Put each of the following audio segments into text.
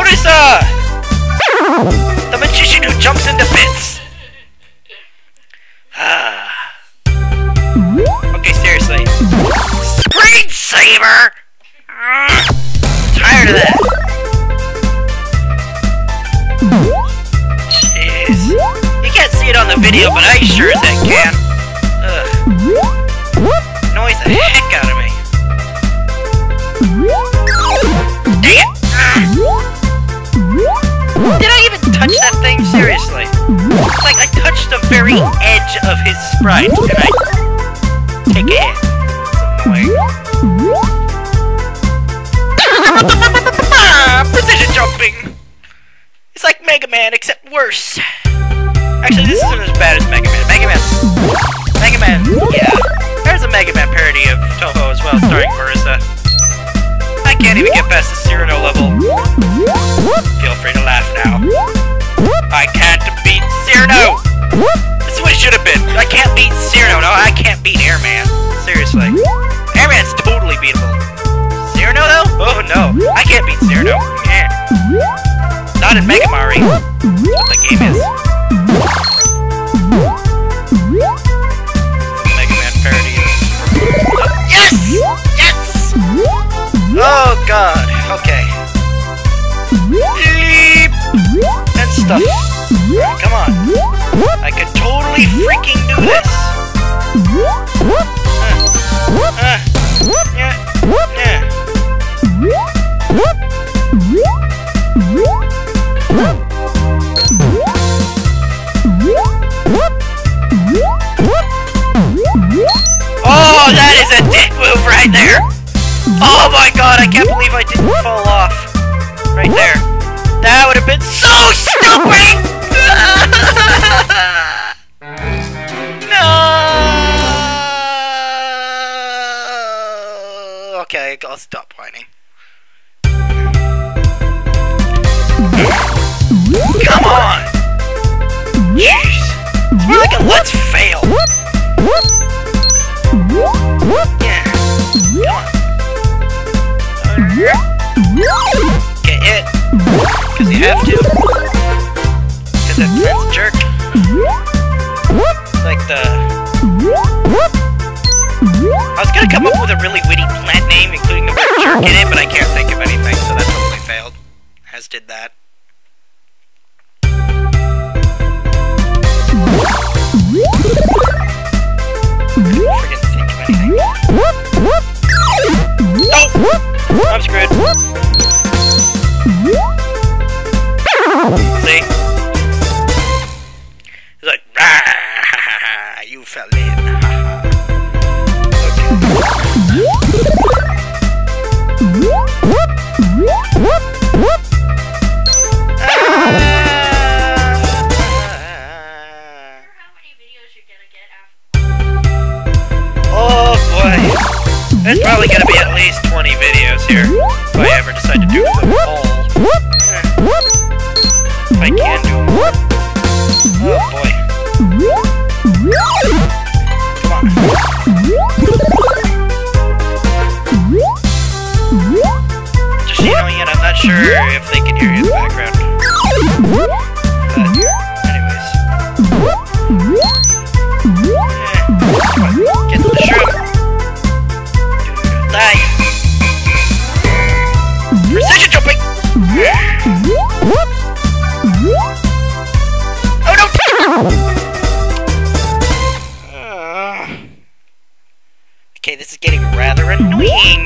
Marissa! The magician who jumps into pits! Okay, seriously. Screensaver! Tired of that. Jeez. You can't see it on the video, but I sure as heck can. Annoys the heck out of me. Dang it! Did I even touch that thing? Seriously. It's like I touched the very edge of his sprite, and I take a hit. It's annoying. Precision jumping! It's like Mega Man, except worse. Actually, this isn't as bad as Mega Man. Mega Man, yeah. There's a Mega Man parody of Toho as well, starring Marissa. I can't even get past the Cyrano level. Feel free to laugh now. I can't beat Cyrano! This is what it should have been. I can't beat Cyrano. No, I can't beat Airman. Seriously. Airman's totally beatable. Cyrano though? Oh no. I can't beat Cyrano. Yeah. Not in Mega Mario. That's what the game is. Mega Man parody of... Yes! Yes! Oh god. Okay. Leap! And stuff. Come on. I could totally freaking do this. Yeah. Oh, that is a dick move right there! Oh my god, I can't believe I didn't fall off. Right there. That would have been so stupid! No! Okay, I'll stop whining. Come on! Jeez! It's more like a let's fail! Yeah. Come on. Get it. Because you have to. Because that friend's a jerk. Like the... I was gonna come up with a really witty plant name, including the word jerk in it, but I can't think of anything, so that totally failed. As did that. Friggin' think of anything. Oh! I'm screwed. See? It's like, rah, you fell in. Oh boy. There's probably gonna be at least 20 videos here if I ever decide to do them all. If I can do them all. Oh boy. Come on. Just so you know, Ian, I'm not sure if they can hear you in the background. Anyways. Get to the shroom. Die. Precision jumping! Oh no! Okay, this is getting rather annoying.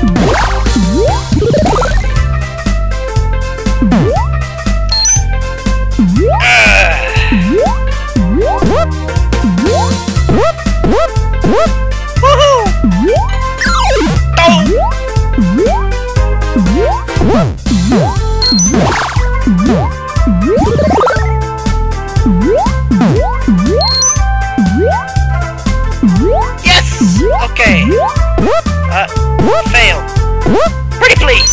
Yes! Okay. Fail. Pretty please.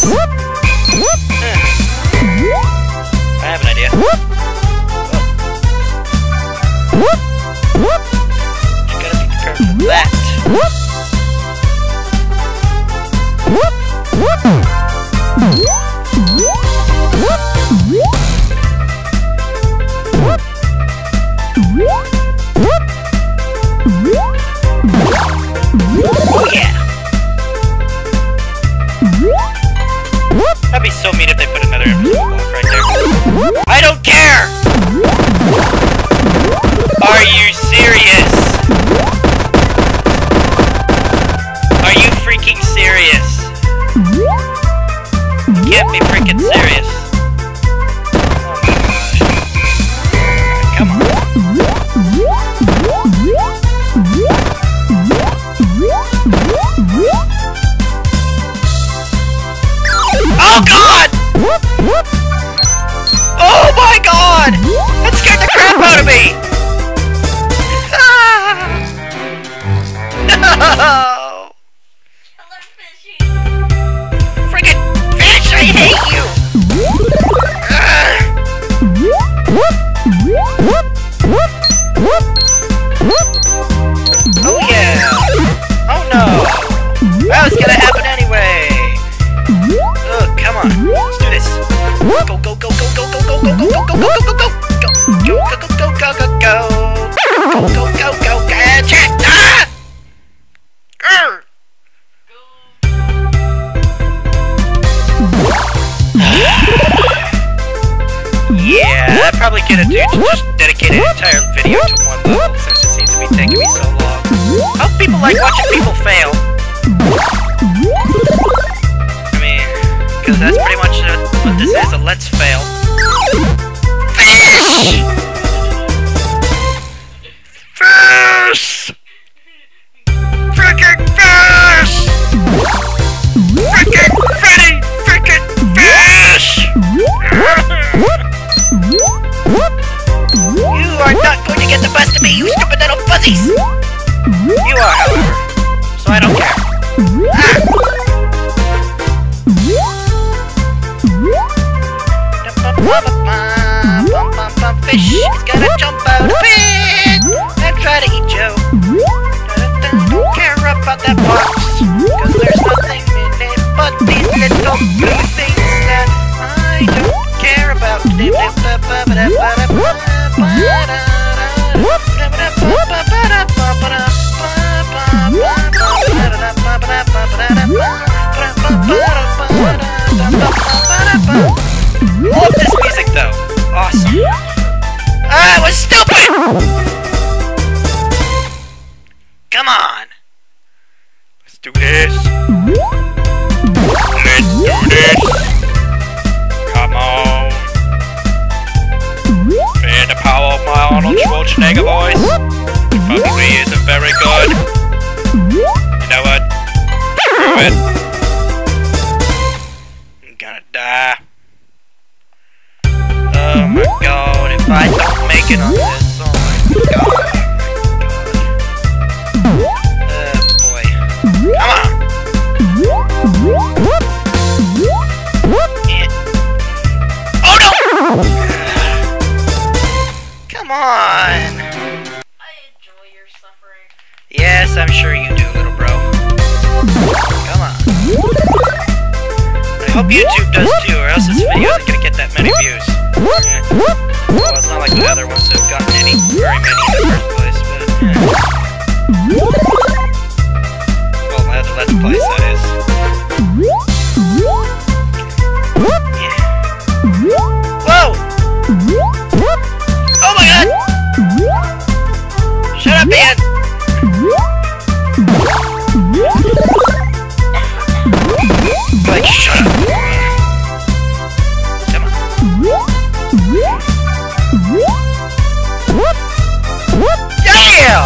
I have an idea. You gotta be prepared for that. so mean if they put another invisible block right there. I don't care! Are you serious? Are you freaking serious? You can't be freaking serious. Oh my gosh. Come on. Oh god! Oh my god! That scared the crap out of me! No! Friggin' fish, I hate you! Oh yeah! Oh no! That was gonna happen anyway! Ugh, come on, let's do this! Go, go, go, go, go, go, go, go, go, go, go, go, go, go, go, go! Go, go, go, go, go, go, go! Go, go, go, go, catch it! Ah! Yeah, I'm probably gonna do just dedicate an entire video to one level since it seems to be taking me so long. Hope people like watching people fail. I mean, because that's pretty much what this is, a let's fail. Fish! Fish! Frickin' fish! Frickin' Freddy! Frickin' fish! You are not going to get the best of me, you stupid little fuzzies! You are, however, so I don't care. Ah! Fish is gonna jump out of it and try to eat you. Don't care about that box, cause there's nothing in it but these little blue things that I don't care about. Love this music though. Awesome. Ah, it was stupid! Come on. Let's do this. Let's do this. Come on. Feel the power of my Arnold Schwarzenegger voice. It probably isn't very good. You know what? Screw it. I'm gonna die. Oh my god, if I don't make it on this, oh my god. Boy. Come on! Oh no! Come on! I enjoy your suffering. Yes, I'm sure you do, little bro. Come on. I hope YouTube does too, or else this video isn't gonna get that many views. Yeah. Well, it's not like the other ones have gotten very many in the first place, but yeah. Well, my other Let's Plays, that is. Yeah. Whoa! Oh my god! Shut up, Ian! Like, shut up! Come on. Yeah!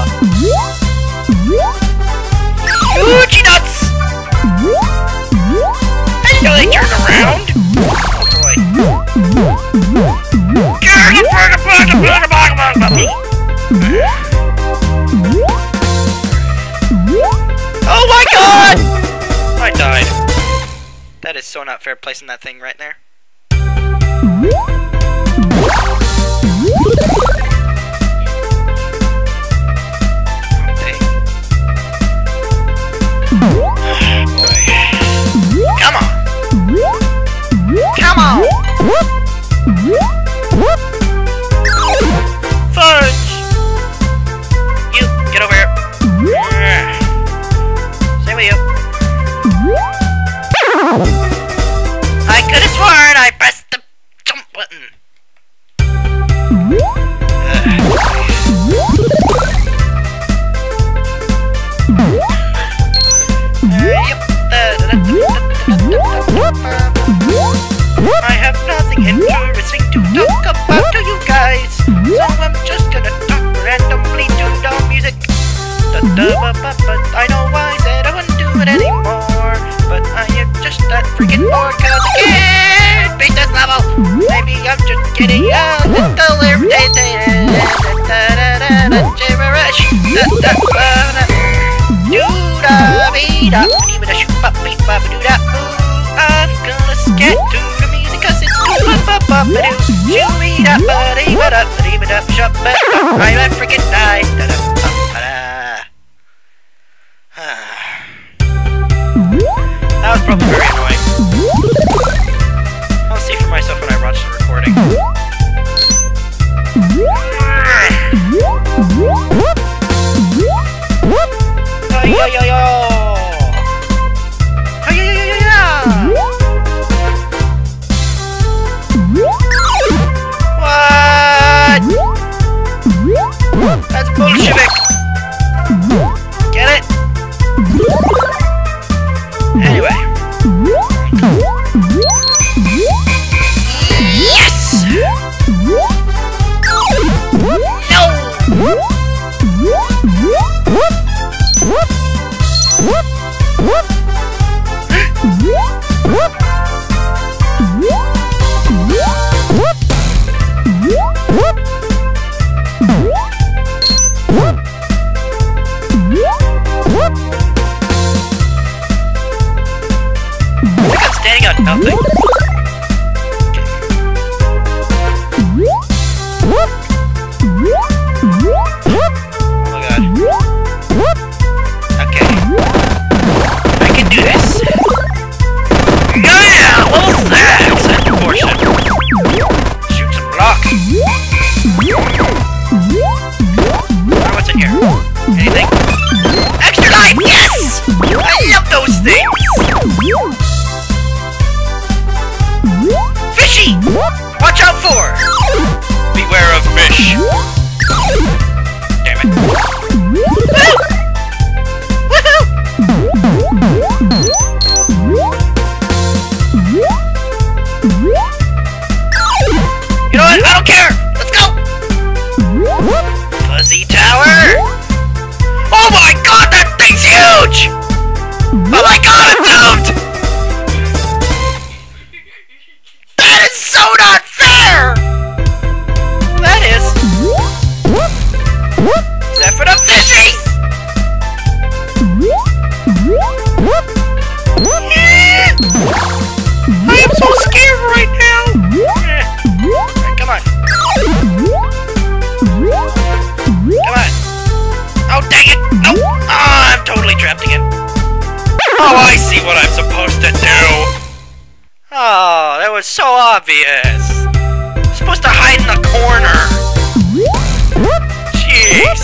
Fuji nuts! I didn't know they turned around! Oh boy. Oh my god! I died. That is so not fair placing that thing right there. Come on! Come on! Fudge! You, get over here. Stay with you. I could have sworn I have nothing interesting to talk about to you guys, so I'm just gonna talk randomly to the music. I know I said I wouldn't do it anymore, but I am just that freaking bored cause I can't beat this level. Maybe I'm just getting a little irritated. Gibberish. I'm gonna scat to the music cause it's cool. I freaking died. That was probably very annoying. I'll see for myself when I watch the recording. What? That's Bolshevik! Get it? Anyway. Yes! Standing on nothing. Oh my god. Okay. I can do this. Yeah! Level 6! Portion. Shoot some blocks. What's in here? Anything? Extra life! Yes! I love those things! Fishy! Watch out for! Beware of fish. Damn it. Woohoo! Woohoo! You know what? I don't care! Let's go! Fuzzy Tower! Oh my god, that thing's huge! Oh my god, I'm doomed! That is so not fair! That is. Except for the fishies! I am so scared right now! Right, come on. Come on. Oh, dang it! No! Oh, I'm totally trapped again. Oh, I see what I'm supposed to do! Oh, that was so obvious! I'm supposed to hide in the corner! Jeez!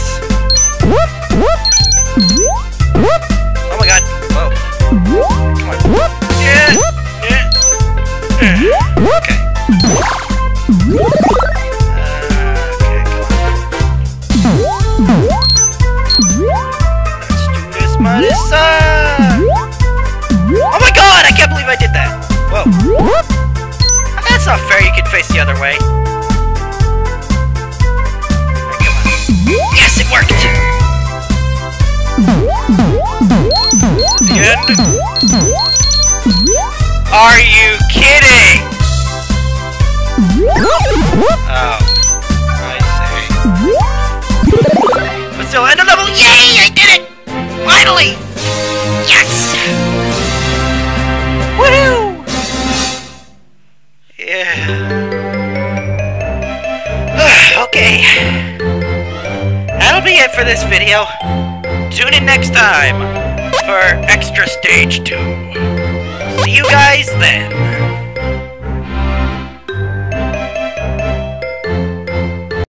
Oh my god! Whoa! Come on! Yeah! Okay. Let's do this, Marissa! Oh my god! I can't believe I did that! Whoa. That's not fair, you can face the other way. Right, come on. Yes, it worked! The end? Are you kidding? Oh. I see. But still, end of level! Yay! I did it! Finally! Yes! Woohoo! Yeah. Okay. That'll be it for this video. Tune in next time for Extra Stage 2. See you guys then.